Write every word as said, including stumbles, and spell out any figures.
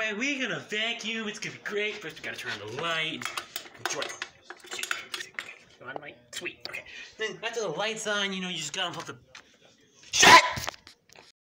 Alright, we're gonna vacuum. It's gonna be great. First, we gotta turn on the light. Enjoy. On light. Sweet. Okay. Then, after the light's on, you know, you just gotta put the. Shut!